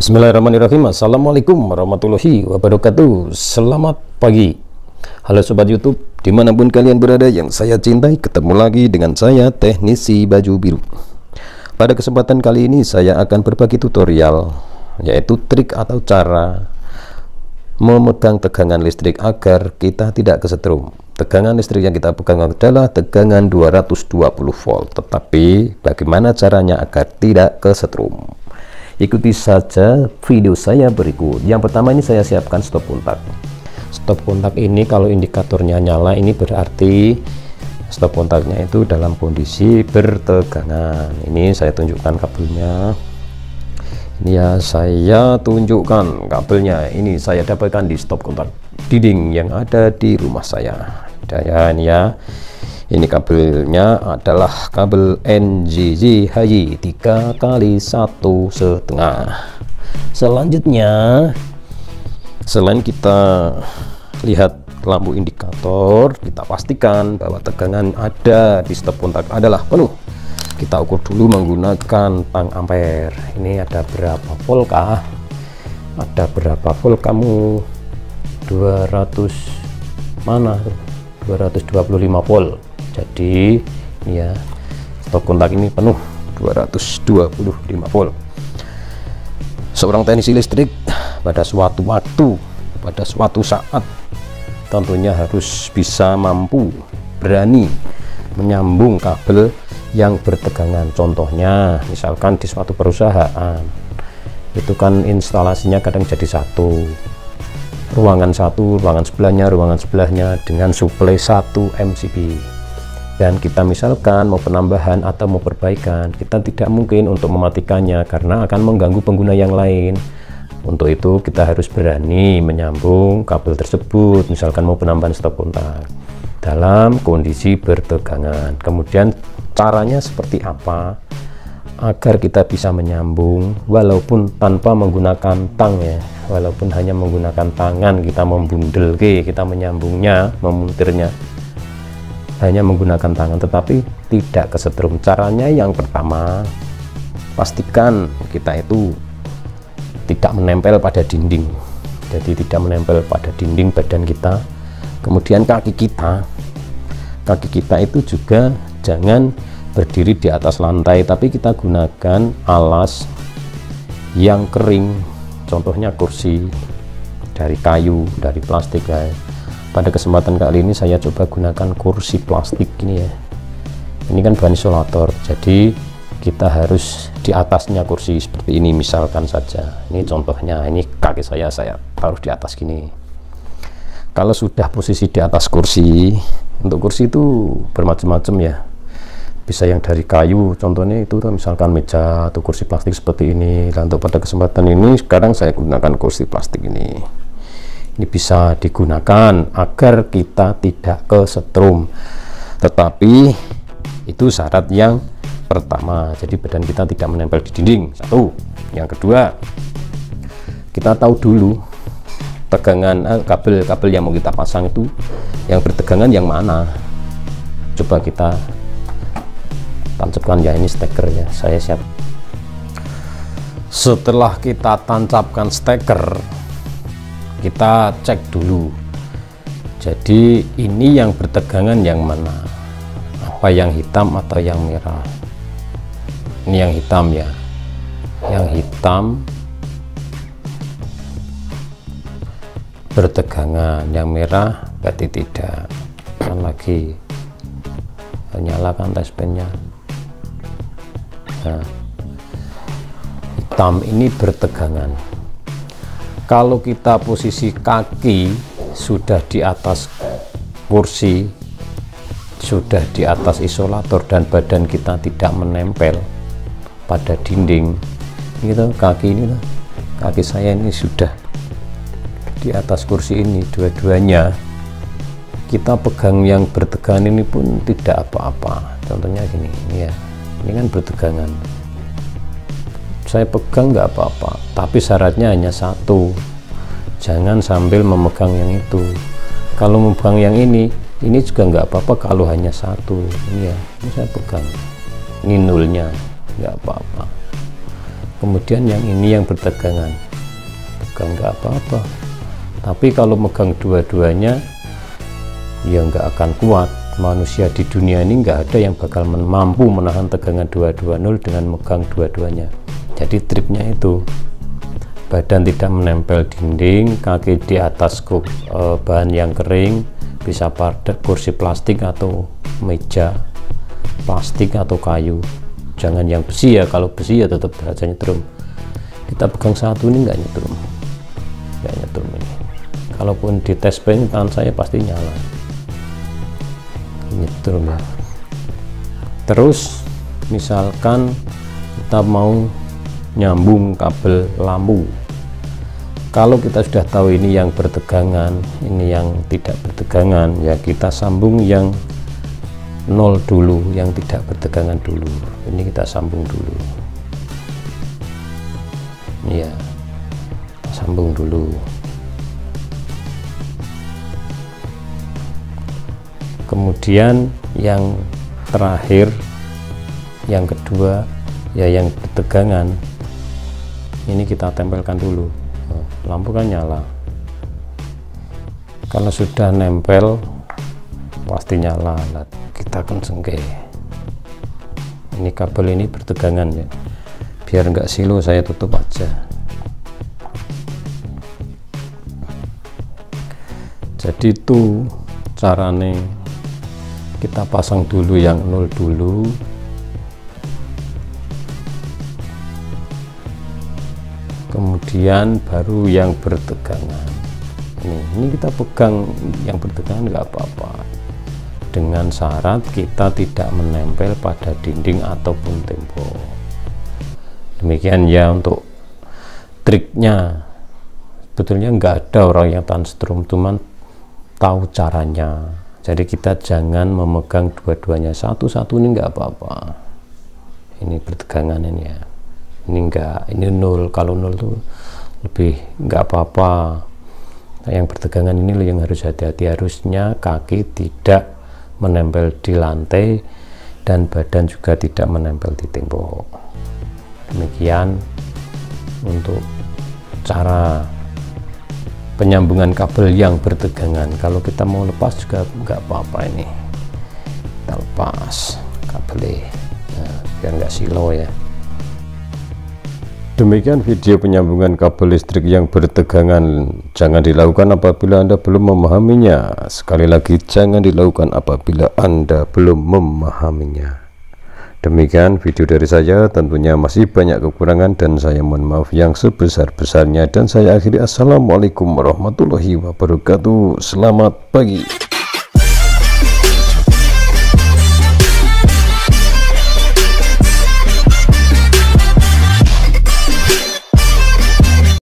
Bismillahirrahmanirrahim. Assalamualaikum warahmatullahi wabarakatuh. Selamat pagi. Halo sobat YouTube, dimanapun kalian berada yang saya cintai, ketemu lagi dengan saya Teknisi Baju Biru. Pada kesempatan kali ini saya akan berbagi tutorial, yaitu trik atau cara memegang tegangan listrik agar kita tidak kesetrum. Tegangan listrik yang kita pegang adalah tegangan 220 volt, tetapi bagaimana caranya agar tidak kesetrum? Ikuti saja video saya berikut. Yang pertama, ini saya siapkan stop kontak. Stop kontak ini kalau indikatornya nyala, ini berarti stop kontaknya itu dalam kondisi bertegangan. Ini saya tunjukkan kabelnya. Ini ya, saya tunjukkan kabelnya. Ini saya dapatkan di stop kontak dinding yang ada di rumah saya. Dan ya, ini kabelnya adalah kabel NGZ HY 3x1,5. Selanjutnya, selain kita lihat lampu indikator, kita pastikan bahwa tegangan ada di stop kontak adalah penuh. Kita ukur dulu menggunakan tang ampere. Ini ada berapa volt kah? Ada berapa volt kamu? 200 mana? 225 volt. Jadi ya, stop kontak ini penuh 225 volt. Seorang teknisi listrik pada suatu waktu, pada suatu saat tentunya harus bisa mampu berani menyambung kabel yang bertegangan. Contohnya misalkan di suatu perusahaan itu kan instalasinya kadang jadi ruangan sebelahnya dengan suplai 1 MCB. Dan kita misalkan mau penambahan atau mau perbaikan, kita tidak mungkin untuk mematikannya karena akan mengganggu pengguna yang lain. Untuk itu kita harus berani menyambung kabel tersebut, misalkan mau penambahan stop kontak dalam kondisi bertegangan. Kemudian caranya seperti apa agar kita bisa menyambung walaupun tanpa menggunakan tang ya, walaupun hanya menggunakan tangan, kita membundel, kita menyambungnya, memuntirnya hanya menggunakan tangan tetapi tidak kesetrum. Caranya yang pertama, pastikan kita itu tidak menempel pada dinding. Jadi tidak menempel pada dinding badan kita. Kemudian kaki kita itu juga jangan berdiri di atas lantai, tapi kita gunakan alas yang kering, contohnya kursi dari kayu, dari plastik guys. Pada kesempatan kali ini saya coba gunakan kursi plastik ini ya. Ini kan bahan isolator, jadi kita harus di atasnya kursi seperti ini misalkan saja. Ini contohnya, ini kaki saya taruh di atas gini. Kalau sudah posisi di atas kursi, untuk kursi itu bermacam-macam ya. Bisa yang dari kayu, contohnya itu misalkan meja atau kursi plastik seperti ini. Dan untuk pada kesempatan ini sekarang saya gunakan kursi plastik ini. Ini bisa digunakan agar kita tidak kesetrum, tetapi itu syarat yang pertama. Jadi badan kita tidak menempel di dinding, satu. Yang kedua, kita tahu dulu tegangan kabel yang mau kita pasang itu yang bertegangan yang mana. Coba kita tancapkan ya, ini steker ya, saya siap. Setelah kita tancapkan steker, kita cek dulu. Jadi ini yang bertegangan yang mana? Apa yang hitam atau yang merah? Ini yang hitam ya. Yang hitam bertegangan, yang merah berarti tidak. Dan lagi nyalakan test pen-nya. Nah, hitam ini bertegangan. Kalau kita posisi kaki sudah di atas kursi, sudah di atas isolator dan badan kita tidak menempel pada dinding, gitu, kaki saya ini sudah di atas kursi ini, dua-duanya kita pegang yang bertegangan ini pun tidak apa-apa. Contohnya gini, ini ya, ini kan bertegangan. Saya pegang nggak apa-apa, tapi syaratnya hanya satu, jangan sambil memegang yang itu. Kalau memegang yang ini juga nggak apa-apa kalau hanya satu. Ini ya, ini saya pegang, ini nulnya, nggak apa-apa. kemudian yang ini yang bertegangan, pegang nggak apa-apa. Tapi kalau megang dua-duanya ya nggak akan kuat. Manusia di dunia ini nggak ada yang bakal mampu menahan tegangan 220 dengan megang dua-duanya. Jadi triknya itu, badan tidak menempel dinding, kaki di atas bahan yang kering, bisa pada kursi plastik atau meja plastik atau kayu, jangan yang besi ya. Kalau besi ya tetap aja nyetrum. Kita pegang satu ini nggak nyetrum ini. Kalaupun di tes pen tangan saya pasti nyala, nyetrum ya. Terus misalkan kita mau nyambung kabel lampu, kalau kita sudah tahu ini yang bertegangan, ini yang tidak bertegangan, ya kita sambung yang 0 dulu, yang tidak bertegangan dulu. Ini kita sambung dulu ya, sambung dulu. Kemudian yang terakhir, yang kedua ya yang bertegangan, ini kita tempelkan dulu. Lampu kan nyala, kalau sudah nempel pasti nyala. Kita kenceng ke ini, kabel ini bertegangan ya, biar enggak silo saya tutup aja. Jadi itu caranya, kita pasang dulu yang 0 dulu, kemudian baru yang bertegangan. Ini kita pegang yang bertegangan nggak apa-apa, dengan syarat kita tidak menempel pada dinding ataupun tembok. Demikian ya untuk triknya. Sebetulnya nggak ada orang yang tahan setrum, cuman tahu caranya. Jadi kita jangan memegang dua-duanya, satu-satu ini nggak apa-apa. Ini bertegangan ini ya, ini enggak, ini 0. Kalau 0 tuh lebih nggak apa-apa. Yang bertegangan ini loh yang harus hati-hati, harusnya kaki tidak menempel di lantai dan badan juga tidak menempel di tembok. Demikian untuk cara penyambungan kabel yang bertegangan. Kalau kita mau lepas juga nggak apa-apa, ini kita lepas kabelnya biar nggak silo ya. Demikian video penyambungan kabel listrik yang bertegangan. Jangan dilakukan apabila Anda belum memahaminya. Sekali lagi, jangan dilakukan apabila Anda belum memahaminya. Demikian video dari saya, tentunya masih banyak kekurangan dan saya mohon maaf yang sebesar-besarnya, dan saya akhiri. Assalamualaikum warahmatullahi wabarakatuh. Selamat pagi.